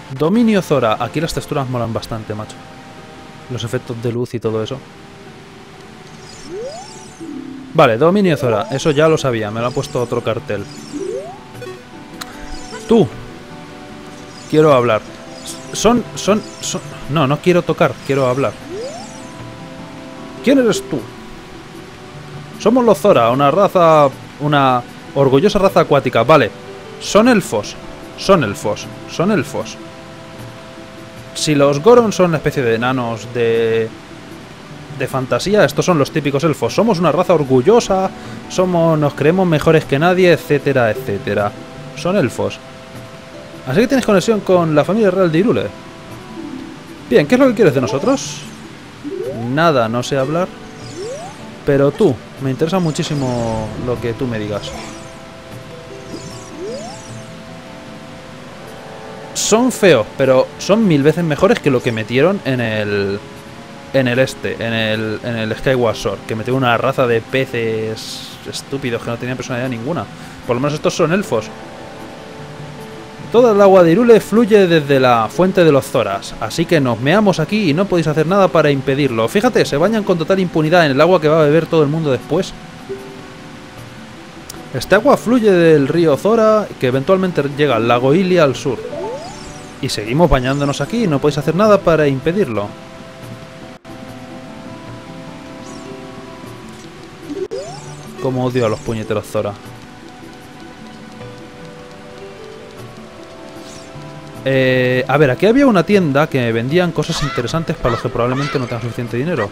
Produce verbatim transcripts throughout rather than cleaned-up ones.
Dominio Zora. Aquí las texturas molan bastante, macho. Los efectos de luz y todo eso. Vale, Dominio Zora. Eso ya lo sabía. Me lo ha puesto otro cartel. Tú. Quiero hablar. Son, son, son... No, no quiero tocar. Quiero hablar. ¿Quién eres tú? Somos los Zora, una raza... Una orgullosa raza acuática. Vale. Son elfos. Son elfos. Son elfos. Si los Goron son una especie de enanos de... de fantasía, estos son los típicos elfos. Somos una raza orgullosa, somos, nos creemos mejores que nadie, etcétera, etcétera. Son elfos. Así que tienes conexión con la familia real de Hyrule. Bien, ¿qué es lo que quieres de nosotros? Nada, no sé hablar. Pero tú, me interesa muchísimo lo que tú me digas. Son feos, pero son mil veces mejores que lo que metieron en el... En el este, en el, en el Skyward Sword, que metió una raza de peces estúpidos que no tenían personalidad ninguna. Por lo menos estos son elfos. Toda el agua de Hyrule fluye desde la fuente de los Zoras, así que nos meamos aquí y no podéis hacer nada para impedirlo. Fíjate, se bañan con total impunidad en el agua que va a beber todo el mundo después. Este agua fluye del río Zora, que eventualmente llega al lago Hylia al sur. Y seguimos bañándonos aquí y no podéis hacer nada para impedirlo. Como odio a los puñeteros Zora. Eh, a ver, aquí había una tienda que vendían cosas interesantes para los que probablemente no tengan suficiente dinero.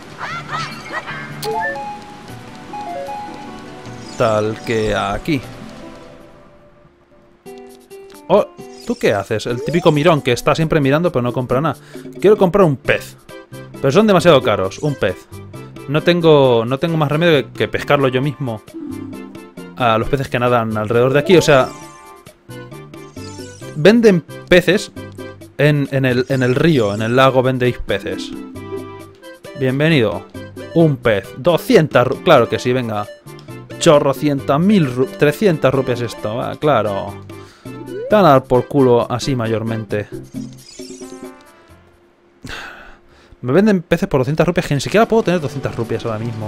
Tal que aquí. Oh, ¿tú qué haces? El típico mirón que está siempre mirando pero no compra nada. Quiero comprar un pez. Pero son demasiado caros, un pez. No tengo, no tengo más remedio que, que pescarlo yo mismo a los peces que nadan alrededor de aquí. O sea, venden peces en, en, el, en el río, en el lago vendéis peces. Bienvenido. Un pez. doscientas, claro que sí, venga. Chorrocientas mil, trescientas rupias esto, ah, claro. Te van a dar por culo así mayormente. Me venden peces por doscientas rupias, que ni siquiera puedo tener doscientas rupias ahora mismo.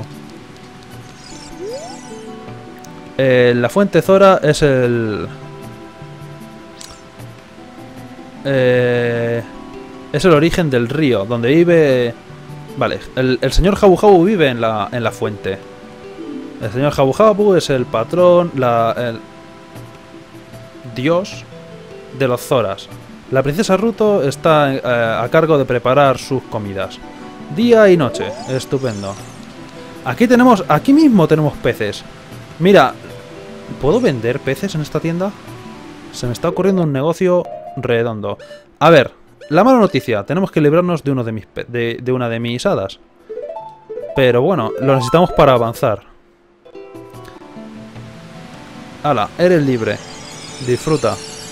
Eh, la fuente Zora es el... Eh, es el origen del río, donde vive... Vale, el, el señor Jabu Jabu vive en la, en la fuente. El señor Jabu Jabu es el patrón, la, el dios de los Zoras. La princesa Ruto está eh, a cargo de preparar sus comidas. Día y noche. Estupendo. Aquí tenemos... Aquí mismo tenemos peces. Mira, ¿puedo vender peces en esta tienda? Se me está ocurriendo un negocio redondo. A ver, la mala noticia. Tenemos que librarnos de, uno de, mis pe de, de una de mis hadas. Pero bueno, lo necesitamos para avanzar. Hala, eres libre. Disfruta.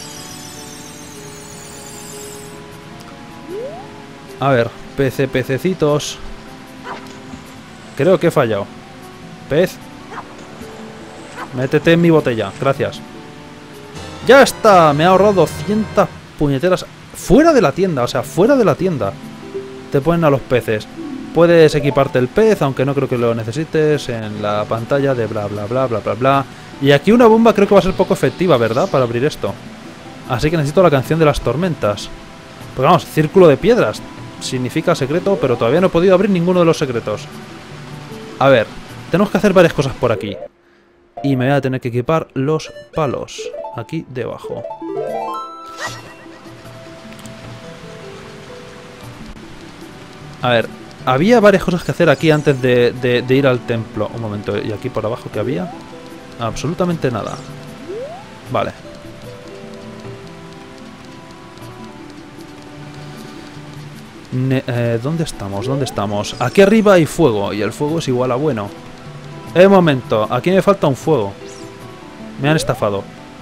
A ver, pece, pececitos. Creo que he fallado. Pez. Métete en mi botella, gracias. ¡Ya está! Me ha ahorrado doscientas puñeteras. Fuera de la tienda, o sea, fuera de la tienda. Te ponen a los peces. Puedes equiparte el pez, aunque no creo que lo necesites. En la pantalla de bla bla bla bla bla bla. Y aquí una bomba creo que va a ser poco efectiva, ¿verdad? Para abrir esto. Así que necesito la canción de las tormentas. Pues vamos, círculo de piedras. Significa secreto, pero todavía no he podido abrir ninguno de los secretos. A ver, tenemos que hacer varias cosas por aquí. Y me voy a tener que equipar los palos. Aquí debajo. A ver, había varias cosas que hacer aquí antes de, de, de ir al templo. Un momento, ¿y aquí por abajo qué había? Absolutamente nada. Vale. Ne eh, ¿Dónde estamos? ¿Dónde estamos? Aquí arriba hay fuego y el fuego es igual a bueno. Eh, un momento, aquí me falta un fuego. Me han estafado.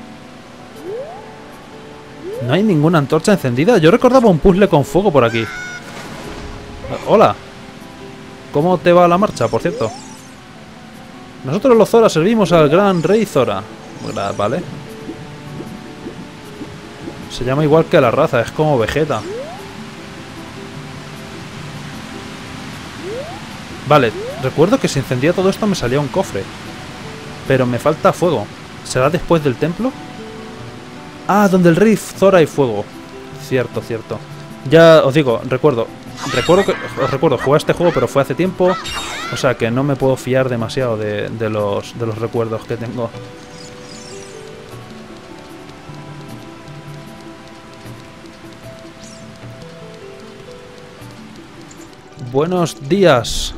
¿No hay ninguna antorcha encendida? Yo recordaba un puzzle con fuego por aquí. Hola. ¿Cómo te va la marcha, por cierto? Nosotros los Zora servimos al gran rey Zora. Vale. Se llama igual que la raza, es como Vegeta. Vale, recuerdo que si encendía todo esto me salía un cofre. Pero me falta fuego. ¿Será después del templo? Ah, donde el rey Zora hay fuego. Cierto, cierto. Ya os digo, recuerdo. Recuerdo que os recuerdo jugar este juego, pero fue hace tiempo. O sea que no me puedo fiar demasiado de, de, los, de los recuerdos que tengo. Buenos días,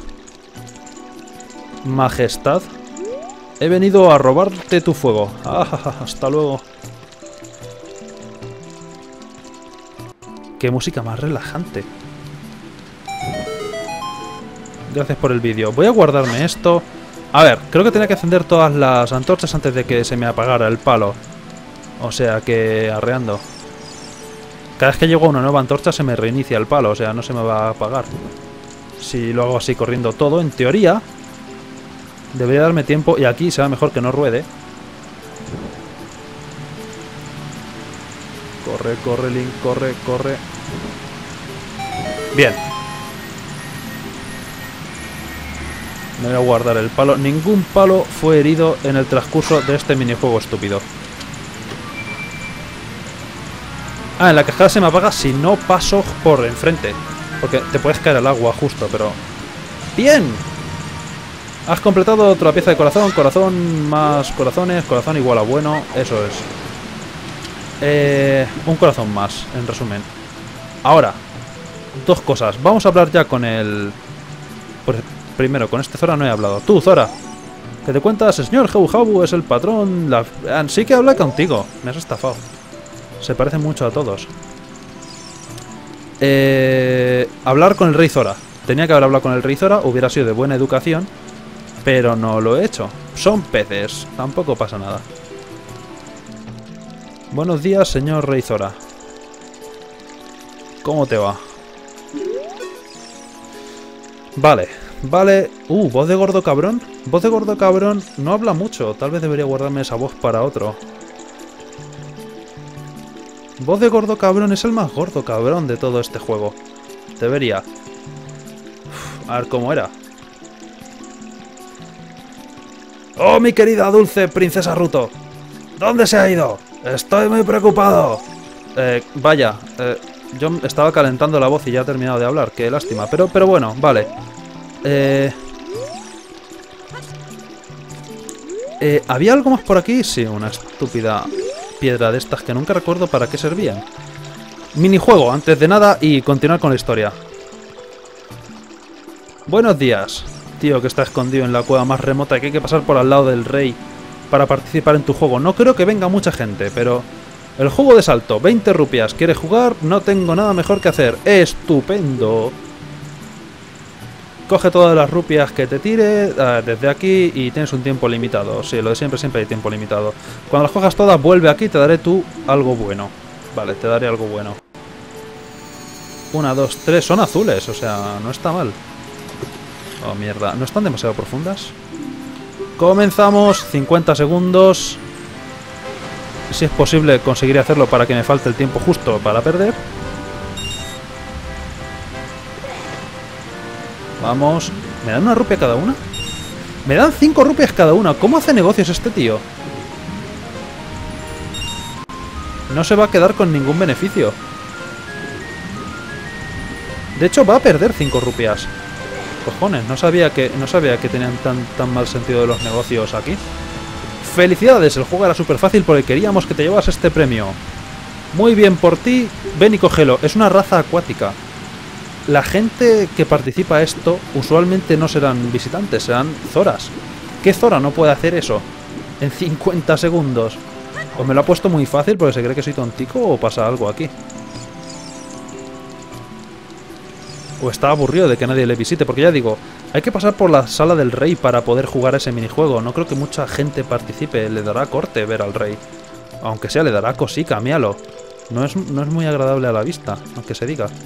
Majestad. He venido a robarte tu fuego. Ah, hasta luego. Qué música más relajante. Gracias por el vídeo. Voy a guardarme esto. A ver, creo que tenía que encender todas las antorchas antes de que se me apagara el palo. O sea que arreando. Cada vez que llego a una nueva antorcha se me reinicia el palo. O sea, no se me va a apagar. Si lo hago así corriendo todo, en teoría debería darme tiempo. Y aquí será mejor que no ruede. Corre, corre, Link, corre, corre. Bien. Me voy a guardar el palo. Ningún palo fue herido en el transcurso de este minijuego estúpido. Ah, en la cascada se me apaga si no paso por enfrente. Porque te puedes caer al agua justo, pero... ¡Bien! Has completado otra pieza de corazón. Corazón más corazones. Corazón igual a bueno. Eso es. Eh, un corazón más, en resumen. Ahora, dos cosas. Vamos a hablar ya con el... Pues, primero, con este Zora no he hablado. Tú, Zora. ¿Qué te cuentas? El señor Jabu Jabu es el patrón. La... Sí que habla contigo. Me has estafado. Se parecen mucho a todos. Eh, hablar con el rey Zora. Tenía que haber hablado con el rey Zora. Hubiera sido de buena educación. Pero no lo he hecho. Son peces. Tampoco pasa nada. Buenos días, señor rey Zora. ¿Cómo te va? Vale, vale. Uh, voz de gordo cabrón. Voz de gordo cabrón no habla mucho. Tal vez debería guardarme esa voz para otro. Voz de gordo cabrón es el más gordo cabrón de todo este juego. Debería. Uf, a ver cómo era. ¡Oh, mi querida dulce princesa Ruto! ¿Dónde se ha ido? Estoy muy preocupado. Eh, vaya, eh, yo estaba calentando la voz y ya he terminado de hablar. Qué lástima. Pero, pero bueno, vale. Eh, eh, ¿Había algo más por aquí? Sí, una estúpida piedra de estas que nunca recuerdo para qué servían. Minijuego, antes de nada, y continuar con la historia. Buenos días, tío que está escondido en la cueva más remota y que hay que pasar por al lado del rey para participar en tu juego. No creo que venga mucha gente, pero... El juego de salto, veinte rupias. ¿Quieres jugar? No tengo nada mejor que hacer. ¡Estupendo! Coge todas las rupias que te tire uh, desde aquí y tienes un tiempo limitado. Sí, lo de siempre, siempre hay tiempo limitado. Cuando las cojas todas, vuelve aquí y te daré tú algo bueno. Vale, te daré algo bueno. Una, dos, tres. Son azules, o sea, no está mal. Oh, mierda. ¿No están demasiado profundas? Comenzamos. cincuenta segundos. Si es posible, conseguiré hacerlo para que me falte el tiempo justo para perder. Vamos. ¿Me dan una rupia cada una? Me dan cinco rupias cada una. ¿Cómo hace negocios este tío? No se va a quedar con ningún beneficio. De hecho, va a perder cinco rupias. Cojones, no sabía que, no sabía que tenían tan, tan mal sentido de los negocios aquí. ¡Felicidades! El juego era súper fácil porque queríamos que te llevas este premio. Muy bien por ti. Ven y cógelo. Es una raza acuática. La gente que participa esto usualmente no serán visitantes, serán Zoras. ¿Qué Zora no puede hacer eso en cincuenta segundos? ¿O me lo ha puesto muy fácil porque se cree que soy tontico o pasa algo aquí? O está aburrido de que nadie le visite, porque ya digo, hay que pasar por la sala del rey para poder jugar ese minijuego. No creo que mucha gente participe, le dará corte ver al rey. Aunque sea, le dará cosica, míralo. No es, no es muy agradable a la vista, aunque se diga.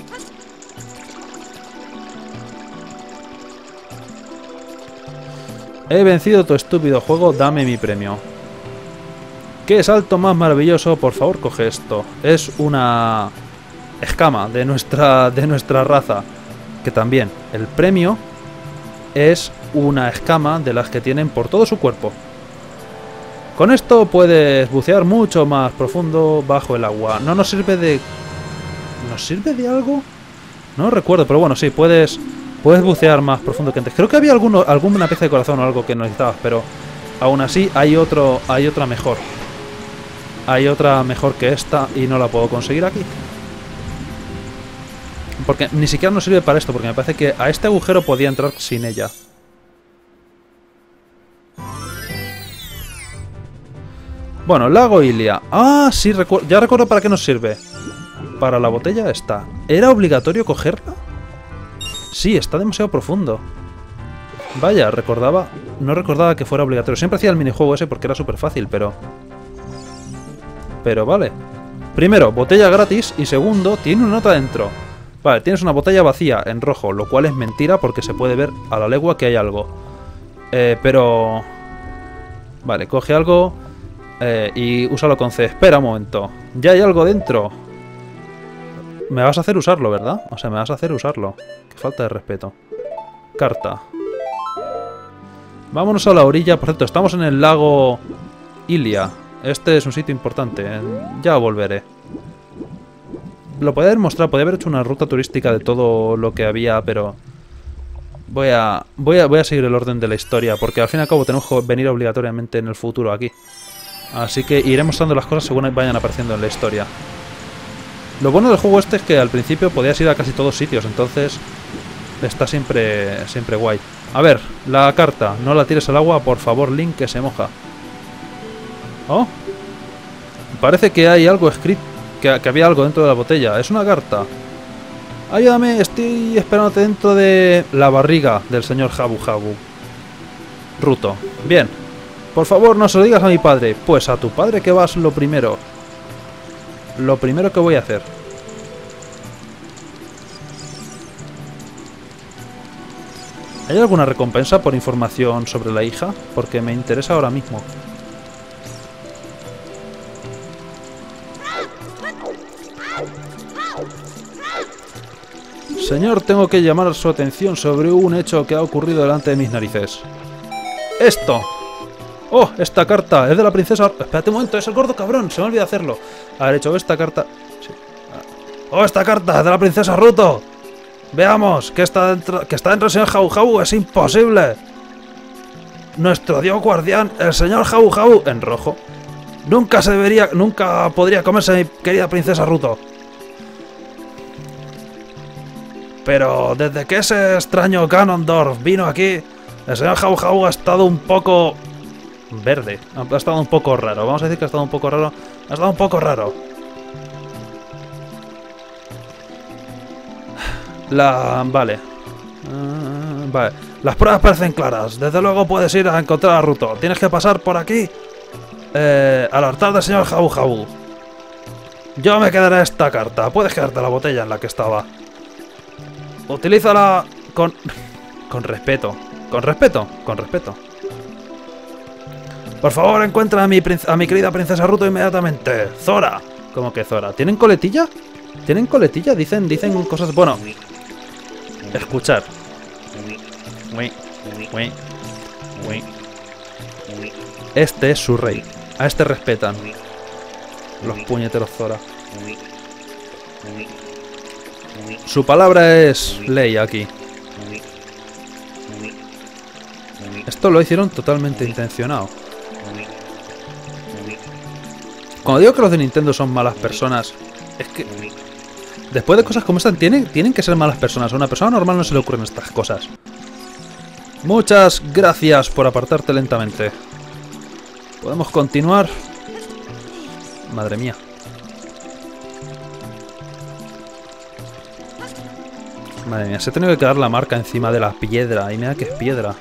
He vencido tu estúpido juego, dame mi premio. ¡Qué salto más maravilloso! Por favor, coge esto. Es una escama de nuestra, de nuestra raza. Que también, el premio es una escama de las que tienen por todo su cuerpo. Con esto puedes bucear mucho más profundo bajo el agua. No nos sirve de... ¿Nos sirve de algo? No recuerdo, pero bueno, sí, puedes puedes bucear más profundo que antes. Creo que había alguno, alguna pieza de corazón o algo que necesitabas, pero aún así hay otro, hay otra mejor. Hay otra mejor que esta y no la puedo conseguir aquí. Porque ni siquiera nos sirve para esto, porque me parece que a este agujero podía entrar sin ella. Bueno, lago Ilia. Ah, sí, recu ya recuerdo para qué nos sirve. Para la botella esta. ¿Era obligatorio cogerla? Sí, está demasiado profundo. Vaya, recordaba... No recordaba que fuera obligatorio. Siempre hacía el minijuego ese porque era súper fácil, pero... Pero vale. Primero, botella gratis. Y segundo, tiene una nota dentro. Vale, tienes una botella vacía en rojo, lo cual es mentira porque se puede ver a la legua que hay algo. Eh, pero... Vale, coge algo eh, y úsalo con C. Espera un momento. Ya hay algo dentro. Me vas a hacer usarlo, ¿verdad? O sea, me vas a hacer usarlo. Qué falta de respeto. Carta. Vámonos a la orilla. Por cierto, estamos en el lago Ilia. Este es un sitio importante. Ya volveré. Lo podía haber mostrado. Podía haber hecho una ruta turística de todo lo que había, pero... Voy a, voy a, voy a seguir el orden de la historia, porque al fin y al cabo tenemos que venir obligatoriamente en el futuro aquí. Así que iré mostrando las cosas según vayan apareciendo en la historia. Lo bueno del juego este es que al principio podías ir a casi todos sitios, entonces está siempre, siempre guay. A ver, la carta. No la tires al agua, por favor, Link, que se moja. Oh. Parece que hay algo escrito, que, que había algo dentro de la botella. Es una carta. Ayúdame, estoy esperándote dentro de la barriga del señor Jabu Jabu. Ruto. Bien. Por favor, no se lo digas a mi padre. Pues a tu padre que vas lo primero. Lo primero que voy a hacer. ¿Hay alguna recompensa por información sobre la hija? Porque me interesa ahora mismo. Señor, tengo que llamar su atención sobre un hecho que ha ocurrido delante de mis narices. ¡Esto! ¡Oh! Esta carta es de la princesa... Espérate un momento, es el gordo cabrón. Se me olvidó hacerlo. Haber hecho esta carta... Sí. ¡Oh! Esta carta es de la princesa Ruto. Veamos, que está dentro, que está dentro del señor Jabu Jabu. Es imposible. Nuestro dios guardián, el señor Jabu Jabu, en rojo. Nunca se debería... Nunca podría comerse mi querida princesa Ruto. Pero desde que ese extraño Ganondorf vino aquí, el señor Jabu Jabu ha estado un poco... verde. Ha estado un poco raro. Vamos a decir que ha estado un poco raro. Ha estado un poco raro. La... Vale. Uh, vale. Las pruebas parecen claras. Desde luego puedes ir a encontrar a Ruto. Tienes que pasar por aquí. Eh, al altar del señor Jabu Jabu. Yo me quedaré esta carta. Puedes quedarte la botella en la que estaba. Utilízala con... Con respeto. Con respeto. Con respeto. Por favor, encuentra a mi, a mi querida princesa Ruto inmediatamente. Zora. ¿Cómo que Zora? ¿Tienen coletilla? ¿Tienen coletilla? Dicen, dicen cosas... Bueno. Escuchar. Este es su rey. A este respetan. Los puñeteros Zora. Su palabra es ley aquí. Esto lo hicieron totalmente intencionado. Cuando digo que los de Nintendo son malas personas, es que después de cosas como esta tienen, tienen que ser malas personas. A una persona normal no se le ocurren estas cosas. Muchas gracias por apartarte lentamente. ¿Podemos continuar? Madre mía. Madre mía, se ha tenido que quedar la marca encima de la piedra. Y mira que es piedra.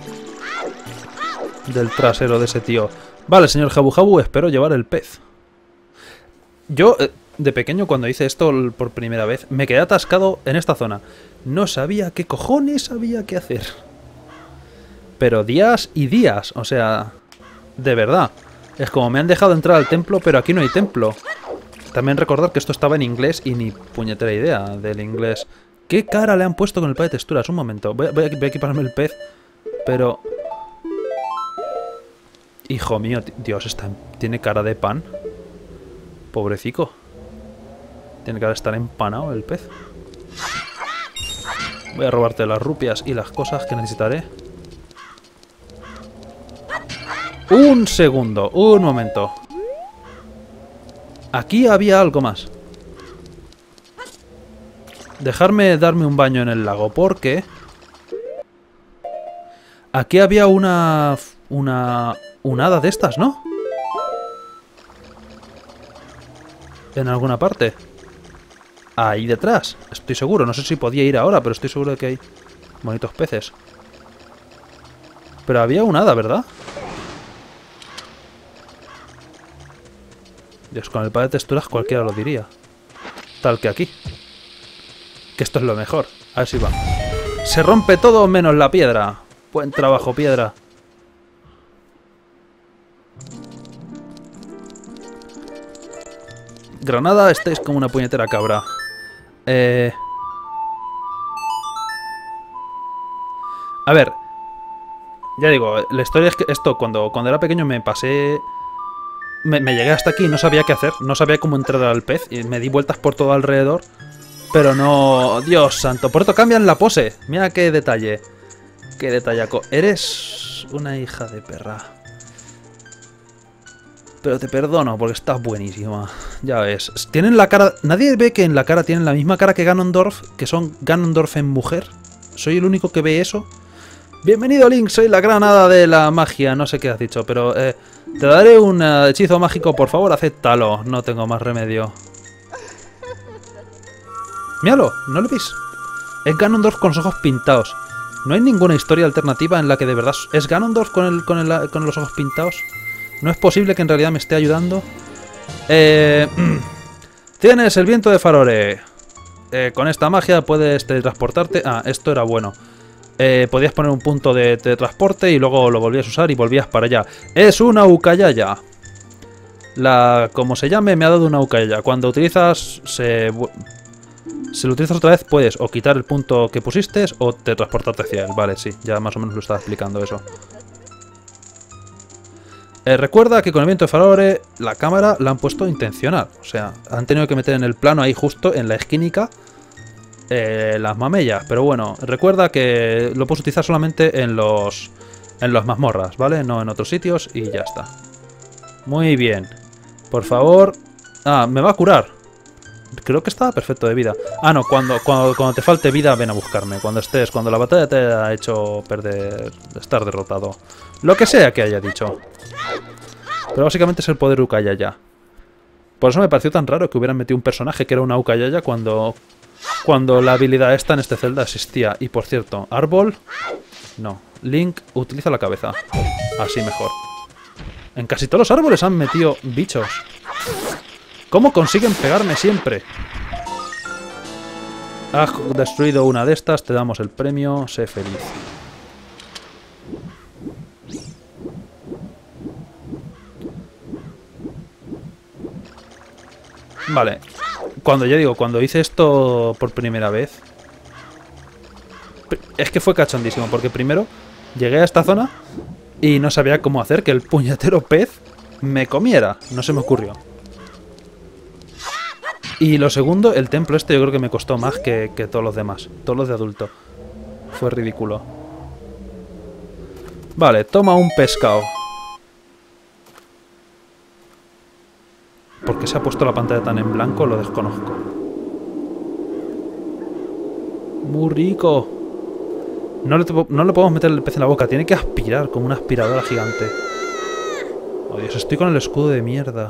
Del trasero de ese tío. Vale, señor Jabu Jabu, espero llevar el pez. Yo, de pequeño, cuando hice esto por primera vez, me quedé atascado en esta zona. No sabía qué cojones había que hacer. Pero días y días, o sea, de verdad. Es como me han dejado entrar al templo, pero aquí no hay templo. También recordar que esto estaba en inglés y ni puñetera idea del inglés. ¿Qué cara le han puesto con el pad de texturas? Un momento. Voy a, voy a, voy a equiparme el pez. Pero... Hijo mío, Dios, está, tiene cara de pan. Pobrecico. Tiene cara de estar empanado el pez. Voy a robarte las rupias y las cosas que necesitaré. Un segundo, un momento. Aquí había algo más. Dejarme darme un baño en el lago, porque... Aquí había una... Una... Un hada de estas, ¿no? En alguna parte. Ahí detrás. Estoy seguro. No sé si podía ir ahora, pero estoy seguro de que hay bonitos peces. Pero había un hada, ¿verdad? Dios, con el pad de texturas cualquiera lo diría. Tal que aquí. Que esto es lo mejor. A ver si va. Se rompe todo menos la piedra. Buen trabajo, piedra. Granada, estáis como una puñetera cabra. Eh... A ver. Ya digo, la historia es que esto, cuando, cuando era pequeño me pasé... Me, me llegué hasta aquí y no sabía qué hacer. No sabía cómo entrar al pez. Y me di vueltas por todo alrededor. Pero no... Dios santo. Por esto cambian la pose. Mira qué detalle. Qué detallaco. Eres una hija de perra. Pero te perdono porque estás buenísima. Ya ves. Tienen la cara... Nadie ve que en la cara tienen la misma cara que Ganondorf. Que son Ganondorf en mujer. Soy el único que ve eso. Bienvenido, Link. Soy la gran hada de la magia. No sé qué has dicho, pero... Eh, te daré un uh, hechizo mágico. Por favor, acéptalo. No tengo más remedio. Míralo. ¿No lo veis? Es Ganondorf con los ojos pintados. ¿No hay ninguna historia alternativa en la que de verdad es Ganondorf con, el, con, el, con los ojos pintados? ¿No es posible que en realidad me esté ayudando? Eh, Tienes el viento de Farore. Eh, con esta magia puedes teletransportarte. Ah, esto era bueno. Eh, podías poner un punto de teletransporte y luego lo volvías a usar y volvías para allá. Es una Ucayaya. La... como se llame, me ha dado una Ucayaya. Cuando utilizas... Se... Si lo utilizas otra vez, puedes o quitar el punto que pusiste o teletransportarte hacia él. Vale, sí, ya más o menos lo estaba explicando eso. Eh, recuerda que con el viento de Farore la cámara la han puesto intencional. O sea, han tenido que meter en el plano ahí justo en la esquínica eh, las mamellas. Pero bueno, recuerda que lo puedes utilizar solamente en los en los mazmorras, ¿vale? No en otros sitios y ya está. Muy bien. Por favor... Ah, me va a curar. Creo que estaba perfecto de vida. Ah, no, cuando, cuando, cuando te falte vida ven a buscarme. Cuando estés, cuando la batalla te ha hecho perder, estar derrotado. Lo que sea que haya dicho. Pero básicamente es el poder Ucayaya. Por eso me pareció tan raro que hubieran metido un personaje que era una Ucayaya cuando, cuando la habilidad esta en este Zelda existía. Y por cierto, árbol... No. Link utiliza la cabeza. Así mejor. En casi todos los árboles han metido bichos. ¿Cómo consiguen pegarme siempre? Has destruido una de estas, te damos el premio, sé feliz. Vale. Cuando ya digo, cuando hice esto por primera vez... Es que fue cachondísimo, porque primero llegué a esta zona y no sabía cómo hacer que el puñetero pez me comiera. No se me ocurrió. Y lo segundo, el templo este yo creo que me costó más que, que todos los demás. Todos los de adulto. Fue ridículo. Vale, toma un pescado. ¿Por qué se ha puesto la pantalla tan en blanco? Lo desconozco. Muy rico. No le, no le podemos meter el pez en la boca. Tiene que aspirar como una aspiradora gigante. Oh Dios, estoy con el escudo de mierda.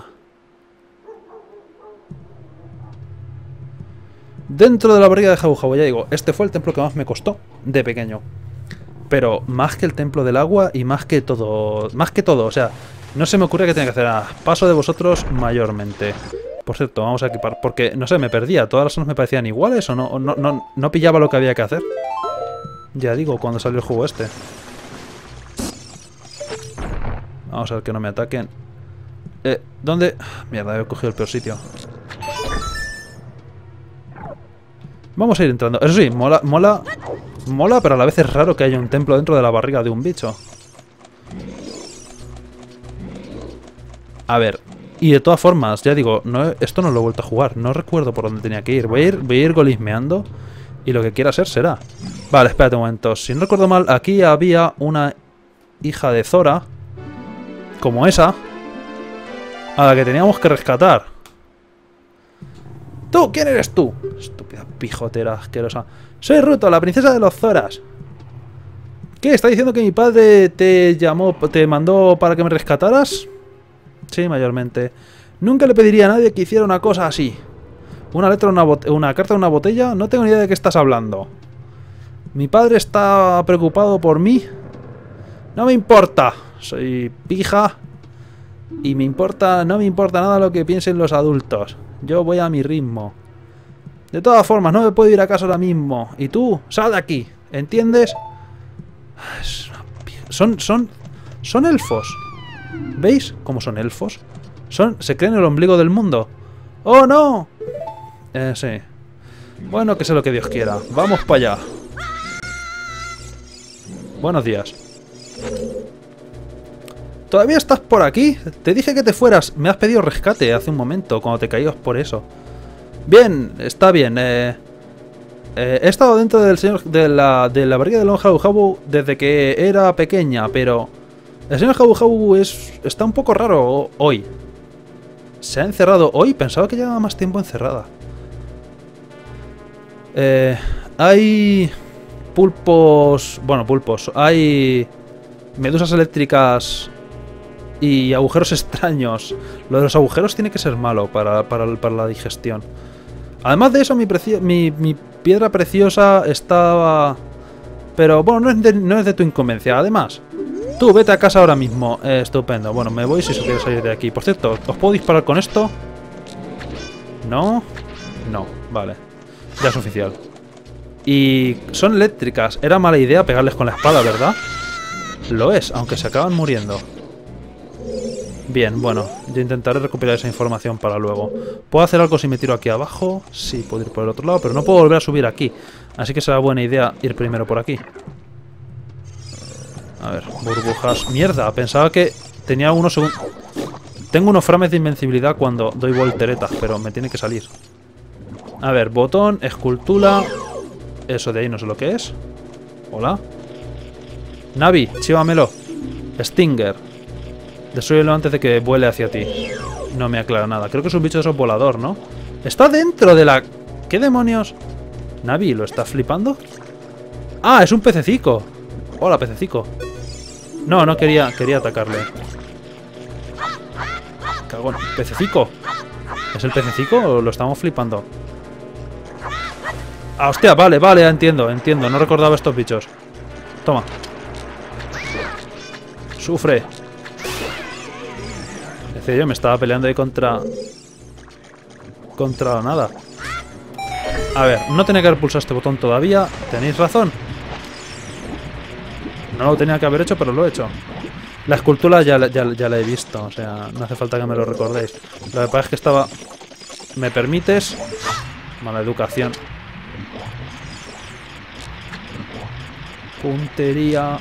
Dentro de la barriga de Jabu Jabu, ya digo, este fue el templo que más me costó de pequeño. Pero más que el templo del agua y más que todo... Más que todo, o sea, no se me ocurre que tenga que hacer nada. Paso de vosotros mayormente. Por cierto, vamos a equipar, porque, no sé, me perdía. ¿Todas las zonas me parecían iguales o no? O no, no, no pillaba lo que había que hacer? Ya digo, cuando salió el juego este. Vamos a ver que no me ataquen. Eh, ¿dónde? Mierda, he cogido el peor sitio. Vamos a ir entrando. Eso sí, mola, mola, mola, pero a la vez es raro que haya un templo dentro de la barriga de un bicho. A ver, y de todas formas, ya digo, no, esto no lo he vuelto a jugar. No recuerdo por dónde tenía que ir. Voy a ir, voy a ir golismeando y lo que quiera ser será. Vale, espérate un momento. Si no recuerdo mal, aquí había una hija de Zora, como esa, a la que teníamos que rescatar. ¿Tú? ¿Quién eres tú? Estúpida pijotera asquerosa. Soy Ruto, la princesa de los Zoras. ¿Qué? ¿Está diciendo que mi padre te llamó, te mandó para que me rescataras? Sí, mayormente. Nunca le pediría a nadie que hiciera una cosa así. ¿Una letra, una, una carta en una botella? No tengo ni idea de qué estás hablando. ¿Mi padre está preocupado por mí? No me importa. Soy pija. Y me importa, no me importa nada lo que piensen los adultos. Yo voy a mi ritmo. De todas formas, no me puedo ir a casa ahora mismo. Y tú, sal de aquí. ¿Entiendes? Son, son, son elfos. ¿Veis cómo son elfos? Son, se creen el ombligo del mundo. ¡Oh, no! Eh, sí. Bueno, que sea lo que Dios quiera. Vamos para allá. Buenos días. ¿Todavía estás por aquí? Te dije que te fueras. Me has pedido rescate hace un momento, cuando te caías por eso. Bien, está bien. Eh, eh, he estado dentro del señor de la, de la barriga del señor Jabu Jabu desde que era pequeña, pero el señor Jabu Jabu es, está un poco raro hoy. ¿Se ha encerrado hoy? Pensaba que llevaba más tiempo encerrada. Eh, hay pulpos... Bueno, pulpos. Hay medusas eléctricas y agujeros extraños. Lo de los agujeros tiene que ser malo para, para, para la digestión. Además de eso, mi, mi, mi piedra preciosa estaba... Pero bueno, no es, de, no es de tu incumbencia. Además, tú vete a casa ahora mismo. Eh, estupendo. Bueno, me voy si se quiere salir de aquí. Por cierto, ¿os puedo disparar con esto? No. No, vale. Ya es oficial. Y son eléctricas. Era mala idea pegarles con la espada, ¿verdad? Lo es, aunque se acaban muriendo. Bien, bueno, yo intentaré recuperar esa información para luego. ¿Puedo hacer algo si me tiro aquí abajo? Sí, puedo ir por el otro lado, pero no puedo volver a subir aquí. Así que será buena idea ir primero por aquí. A ver, burbujas. Mierda, pensaba que tenía unos segundos. Tengo unos frames de invencibilidad cuando doy volteretas, pero me tiene que salir. A ver, botón, escultura. Eso de ahí no sé lo que es. Hola. Navi, chívamelo. Stinger. Destrúyelo antes de que vuele hacia ti. No me aclara nada. Creo que es un bicho de esos volador, ¿no? Está dentro de la... ¿Qué demonios? Navi, ¿lo está flipando? ¡Ah! Es un pececico. Hola, pececico. No, no quería... Quería atacarle. Cagón. Pececico. ¿Es el pececico o lo estamos flipando? Ah, hostia, vale, vale, entiendo, entiendo. No recordaba estos bichos. Toma. Sufre. Yo me estaba peleando ahí contra... Contra nada. A ver, no tenía que haber pulsado este botón todavía. Tenéis razón. No lo tenía que haber hecho, pero lo he hecho. La escultura ya, ya, ya la he visto. O sea, no hace falta que me lo recordéis. Lo que pasa es que estaba... ¿Me permites? Mala educación. Puntería...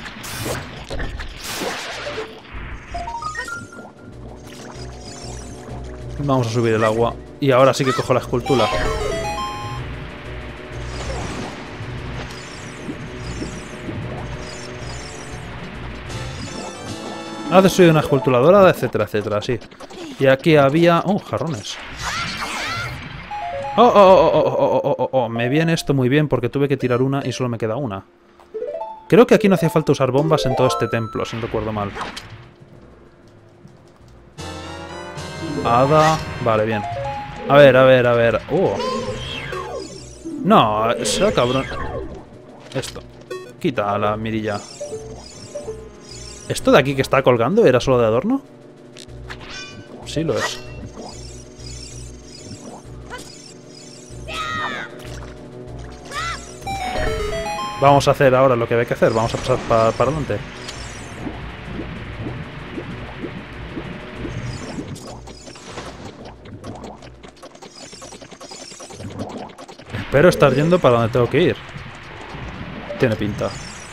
Vamos a subir el agua. Y ahora sí que cojo la escultura. Ha destruido una escultura dorada, etcétera, etcétera, sí. Y aquí había... ¡Oh, jarrones! ¡Oh, oh, oh, oh, oh, oh, oh, oh! Me viene esto muy bien porque tuve que tirar una y solo me queda una. Creo que aquí no hacía falta usar bombas en todo este templo, si no recuerdo mal. Hada... Vale, bien. A ver, a ver, a ver... ¡Uh! No, será cabrón. Esto. Quita la mirilla. ¿Esto de aquí que está colgando era solo de adorno? Sí lo es. Vamos a hacer ahora lo que hay que hacer. Vamos a pasar pa para adelante. Espero estar yendo para donde tengo que ir. Tiene pinta.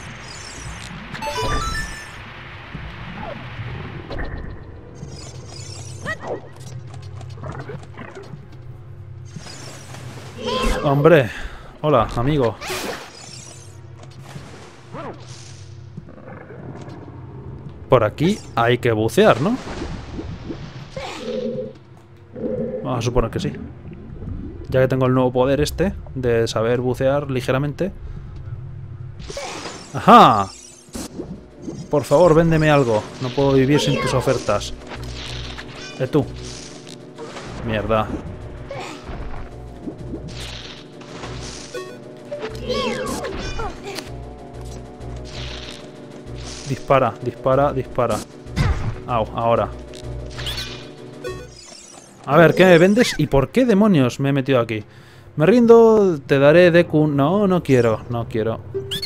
Hombre, hola, amigo. Por aquí hay que bucear, ¿no? Vamos a suponer que sí. Ya que tengo el nuevo poder este de saber bucear ligeramente. ¡Ajá! Por favor, véndeme algo. No puedo vivir sin tus ofertas. Eh, tú. Mierda. Dispara, dispara, dispara. Au, ahora. A ver, ¿qué me vendes? ¿Y por qué demonios me he metido aquí? Me rindo, te daré Deku. No, no quiero, no quiero.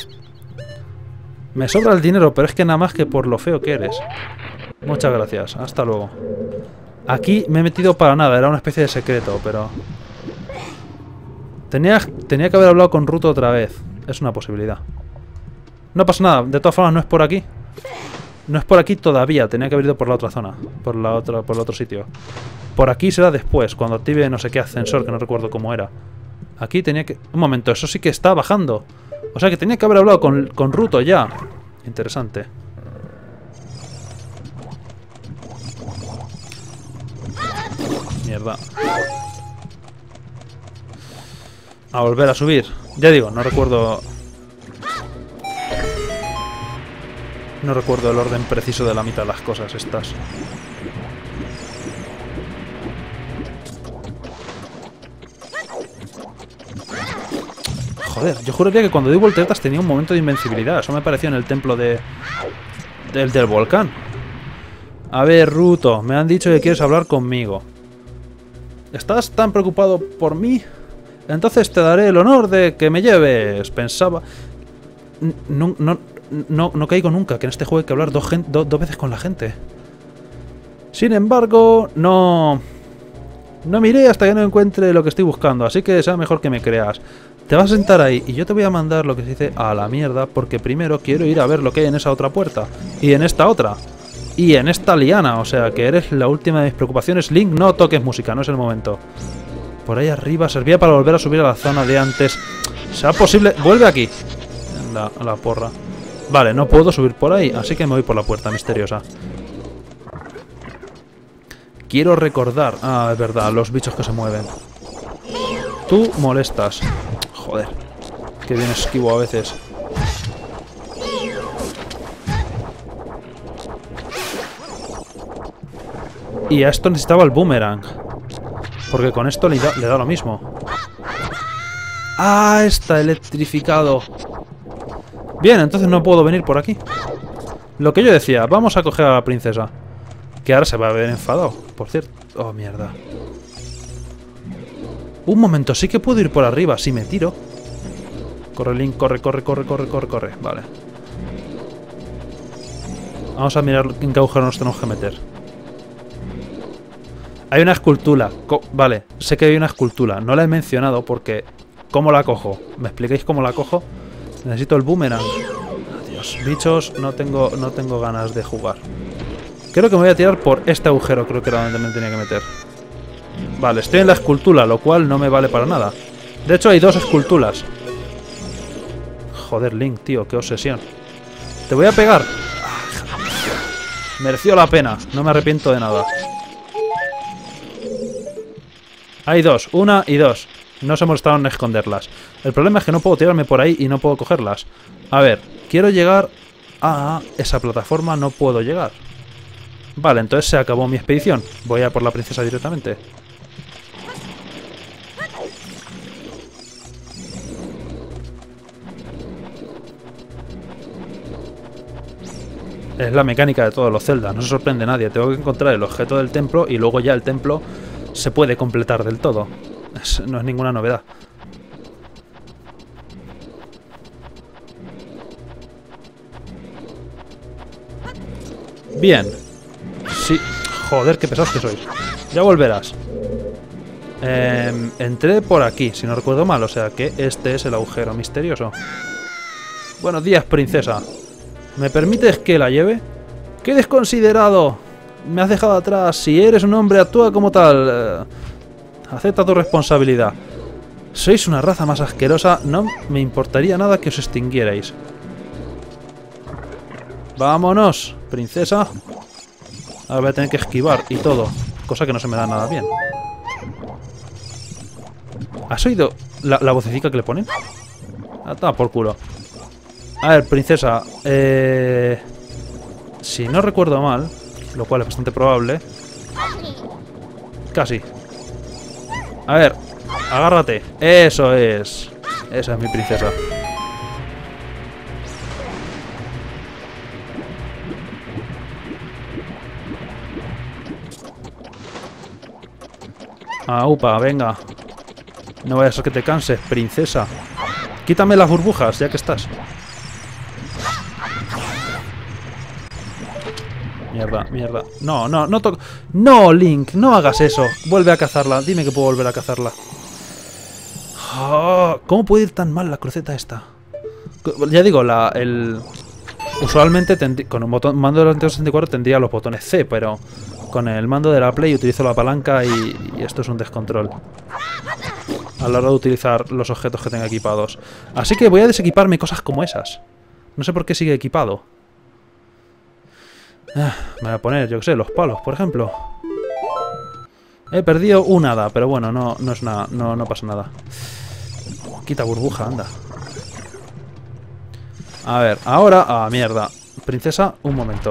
Me sobra el dinero, pero es que nada más que por lo feo que eres. Muchas gracias, hasta luego. Aquí me he metido para nada, era una especie de secreto, pero... Tenía, tenía que haber hablado con Ruto otra vez. Es una posibilidad. No pasa nada, de todas formas no es por aquí. No es por aquí todavía, tenía que haber ido por la otra zona. Por la otra, por el otro sitio. Por aquí será después, cuando active no sé qué ascensor, que no recuerdo cómo era. Aquí tenía que... Un momento, eso sí que está bajando. O sea que tenía que haber hablado con, con Ruto ya. Interesante. Mierda. A volver a subir. Ya digo, no recuerdo... No recuerdo el orden preciso de la mitad de las cosas estas. Joder, yo juraría que cuando di volteretas tenía un momento de invencibilidad. Eso me pareció en el templo de... Del, del volcán. A ver, Ruto, me han dicho que quieres hablar conmigo. ¿Estás tan preocupado por mí? Entonces te daré el honor de que me lleves. Pensaba... No, no, no, no caigo nunca que en este juego hay que hablar dos, do, dos veces con la gente. Sin embargo, no... No miré hasta que no encuentre lo que estoy buscando, así que sea mejor que me creas. Te vas a sentar ahí y yo te voy a mandar lo que se dice a la mierda, porque primero quiero ir a ver lo que hay en esa otra puerta. Y en esta otra. Y en esta liana, o sea que eres la última de mis preocupaciones. Link, no toques música, no es el momento. Por ahí arriba servía para volver a subir a la zona de antes. ¿Será posible? Vuelve aquí. La, la porra. Vale, no puedo subir por ahí, así que me voy por la puerta misteriosa. Quiero recordar... Ah, es verdad, los bichos que se mueven. Tú molestas. Joder. Que bien esquivo a veces. Y a esto necesitaba el boomerang. Porque con esto le da, le da lo mismo. ¡Ah! Está electrificado. Bien, entonces no puedo venir por aquí. Lo que yo decía, vamos a coger a la princesa. Que ahora se va a ver enfadado, por cierto. Oh, mierda. Un momento, sí que puedo ir por arriba si me tiro. Corre, Link, corre, corre, corre, corre, corre, corre. Vale. Vamos a mirar en qué agujero nos tenemos que meter. Hay una escultura. Co vale, sé que hay una escultura. No la he mencionado porque... ¿Cómo la cojo? ¿Me explicáis cómo la cojo? Necesito el boomerang. Adiós, bichos, no tengo, no tengo ganas de jugar. Creo que me voy a tirar por este agujero, creo que era donde me tenía que meter. Vale, estoy en la escultura, lo cual no me vale para nada. De hecho, hay dos esculturas. Joder, Link, tío, qué obsesión. Te voy a pegar. Mereció la pena, no me arrepiento de nada. Hay dos, una y dos. No se molestaron en esconderlas. El problema es que no puedo tirarme por ahí y no puedo cogerlas. A ver, quiero llegar a esa plataforma, no puedo llegar. Vale, entonces se acabó mi expedición. Voy a por la princesa directamente. Es la mecánica de todos los Zelda, no se sorprende a nadie. Tengo que encontrar el objeto del templo y luego ya el templo se puede completar del todo. Es, no es ninguna novedad. Bien. Sí. Joder, qué pesados que sois. Ya volverás. Eh, entré por aquí, si no recuerdo mal, o sea que este es el agujero misterioso. Buenos días, princesa. ¿Me permites que la lleve? ¡Qué desconsiderado! Me has dejado atrás. Si eres un hombre, actúa como tal. Eh, acepta tu responsabilidad. Sois una raza más asquerosa. No me importaría nada que os extinguierais. Vámonos, princesa. Ahora voy a tener que esquivar y todo. Cosa que no se me da nada bien. ¿Has oído la, la vocecita que le ponen? Ah, toma por culo. A ver, princesa. Eh, si no recuerdo mal, lo cual es bastante probable. Casi. A ver, agárrate. Eso es. Esa es mi princesa. Ah, upa, venga. No vaya a ser que te canses, princesa. Quítame las burbujas, ya que estás. Mierda, mierda. No, no, no toco. No, Link, no hagas eso. Vuelve a cazarla. Dime que puedo volver a cazarla. Oh, ¿cómo puede ir tan mal la cruceta esta? Ya digo, la, el... Usualmente con un botón, mando del Nintendo sesenta y cuatro tendría los botones C, pero con el mando de la Play utilizo la palanca y, y esto es un descontrol a la hora de utilizar los objetos que tenga equipados. Así que voy a desequiparme cosas como esas. No sé por qué sigue equipado. Ah, me voy a poner, yo que sé, los palos, por ejemplo. He perdido un hada, pero bueno, no, no es nada, no, no pasa nada. Quita burbuja, anda. A ver, ahora... Ah, mierda. Princesa, un momento.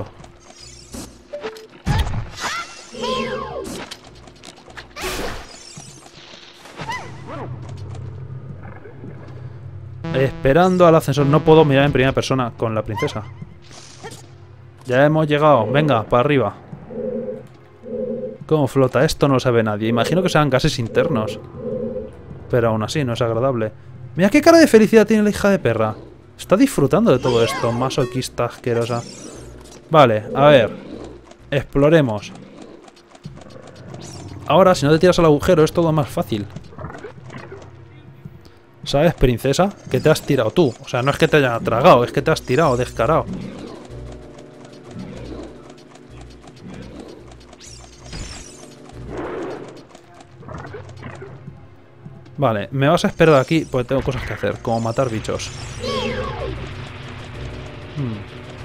Esperando al ascensor. No puedo mirar en primera persona con la princesa. Ya hemos llegado. Venga, para arriba. ¿Cómo flota? Esto no lo sabe nadie. Imagino que sean gases internos. Pero aún así, no es agradable. Mira qué cara de felicidad tiene la hija de perra. Está disfrutando de todo esto. Masoquista asquerosa. Vale, a ver. Exploremos. Ahora, si no te tiras al agujero, es todo más fácil. ¿Sabes, princesa? Que te has tirado tú. O sea, no es que te haya tragado, es que te has tirado, descarado. Vale, me vas a esperar aquí porque tengo cosas que hacer, como matar bichos. Hmm.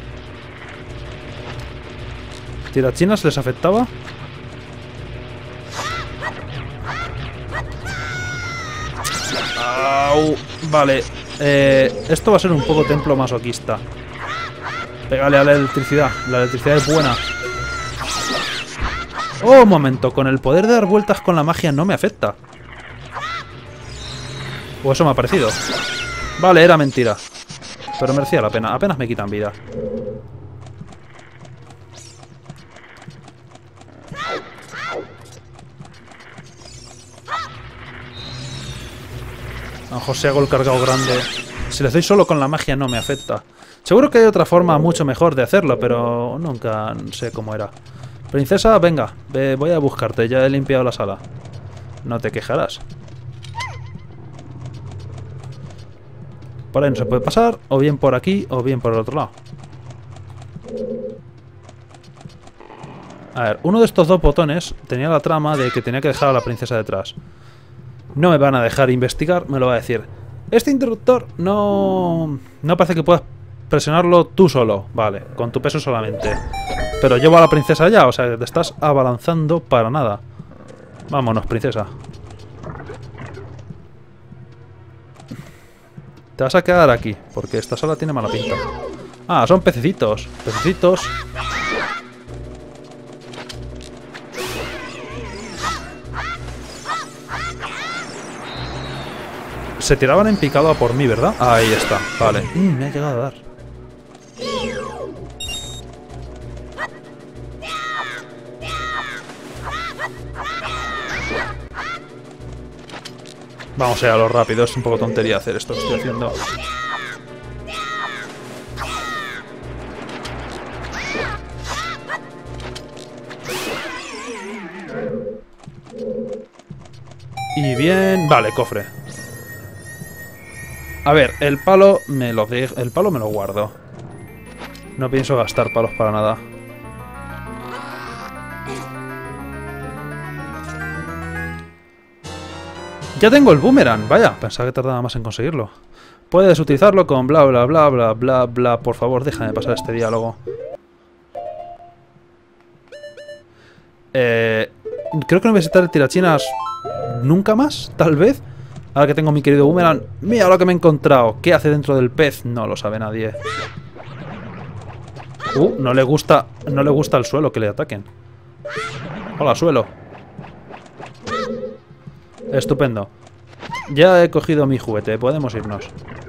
¿Tirachinas les afectaba? Au, vale, eh, esto va a ser un poco templo masoquista. Pégale a la electricidad, la electricidad es buena. Oh, un momento, con el poder de dar vueltas con la magia no me afecta. O eso me ha parecido. Vale, era mentira. Pero merecía la pena, apenas me quitan vida. A lo mejor si hago el cargado grande. Si le doy solo con la magia no me afecta. Seguro que hay otra forma mucho mejor de hacerlo, pero nunca sé cómo era. Princesa, venga, ve, voy a buscarte. Ya he limpiado la sala. No te quejarás. Por ahí no se puede pasar, o bien por aquí, o bien por el otro lado. A ver, uno de estos dos botones tenía la trama de que tenía que dejar a la princesa detrás. No me van a dejar investigar, me lo va a decir. Este interruptor no... No parece que puedas presionarlo tú solo. Vale, con tu peso solamente. Pero llevo a la princesa ya, o sea, que te estás abalanzando para nada. Vámonos, princesa. Te vas a quedar aquí, porque esta sala tiene mala pinta. Ah, son pececitos. Pececitos. Se tiraban en picado a por mí, ¿verdad? Ahí está, vale. Mm, me ha llegado a dar. Vamos a ir a lo rápido, es un poco tontería hacer esto que estoy haciendo. Y bien... Vale, cofre. A ver, el palo me lo dejo... El palo me lo guardo. No pienso gastar palos para nada. Ya tengo el boomerang. Vaya, pensaba que tardaba más en conseguirlo. Puedes utilizarlo con bla bla bla bla bla bla. Por favor, déjame pasar este diálogo. Eh, creo que no voy a visitar el tirachinas nunca más, tal vez. Ahora que tengo mi querido boomerang. Mira lo que me he encontrado. ¿Qué hace dentro del pez? No lo sabe nadie. Uh, no le gusta, no le gusta el suelo que le ataquen. Hola, suelo. Estupendo. Ya he cogido mi juguete, podemos irnos.